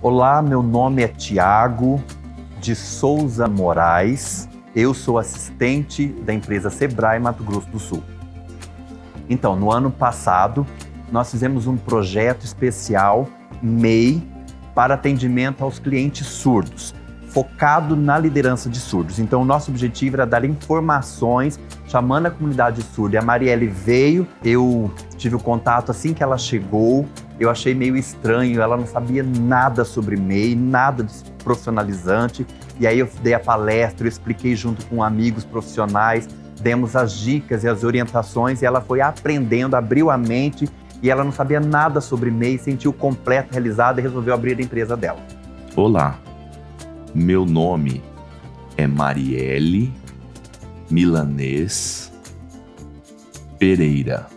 Olá, meu nome é Tiago de Souza Moraes. Eu sou assistente da empresa Sebrae Mato Grosso do Sul. Então, no ano passado, nós fizemos um projeto especial, MEI, para atendimento aos clientes surdos, focado na liderança de surdos. Então, o nosso objetivo era dar informações, chamando a comunidade surda. E a Marielle veio, eu tive o contato assim que ela chegou, eu achei meio estranho, ela não sabia nada sobre MEI, nada de profissionalizante. E aí eu dei a palestra, eu expliquei junto com amigos profissionais, demos as dicas e as orientações e ela foi aprendendo, abriu a mente e ela não sabia nada sobre MEI, sentiu completo, realizada e resolveu abrir a empresa dela. Olá, meu nome é Marielle Milanês Pereira.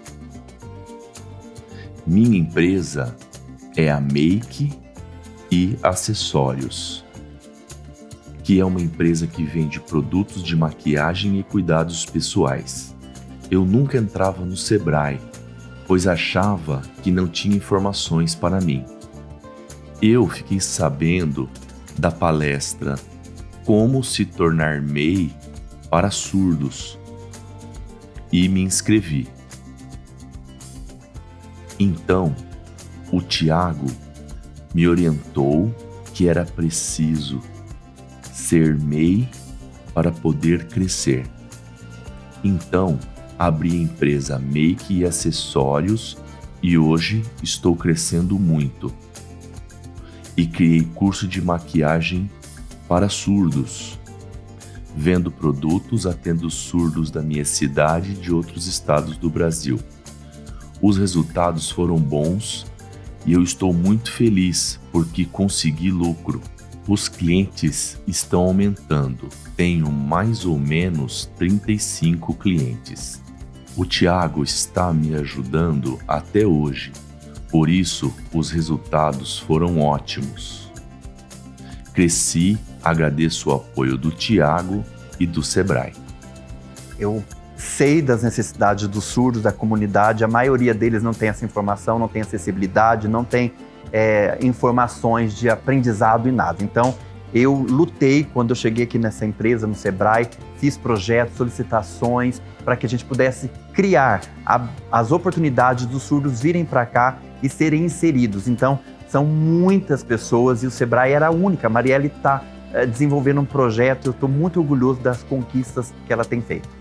Minha empresa é a Make e Acessórios, que é uma empresa que vende produtos de maquiagem e cuidados pessoais. Eu nunca entrava no Sebrae, pois achava que não tinha informações para mim. Eu fiquei sabendo da palestra Como se tornar MEI para surdos e me inscrevi. Então, o Tiago me orientou que era preciso ser MEI para poder crescer. Então, abri a empresa Make e Acessórios e hoje estou crescendo muito. E criei curso de maquiagem para surdos, vendo produtos atendo surdos da minha cidade e de outros estados do Brasil. Os resultados foram bons e eu estou muito feliz porque consegui lucro. Os clientes estão aumentando. Tenho mais ou menos 35 clientes. O Tiago está me ajudando até hoje. Por isso, os resultados foram ótimos. Cresci, agradeço o apoio do Tiago e do Sebrae. Eu sei das necessidades dos surdos, da comunidade, a maioria deles não tem essa informação, não tem acessibilidade, não tem informações de aprendizado e nada. Então, eu lutei quando eu cheguei aqui nessa empresa, no Sebrae, fiz projetos, solicitações, para que a gente pudesse criar as oportunidades dos surdos virem para cá e serem inseridos. Então, são muitas pessoas e o Sebrae era a única. A Marielle está desenvolvendo um projeto, eu estou muito orgulhoso das conquistas que ela tem feito.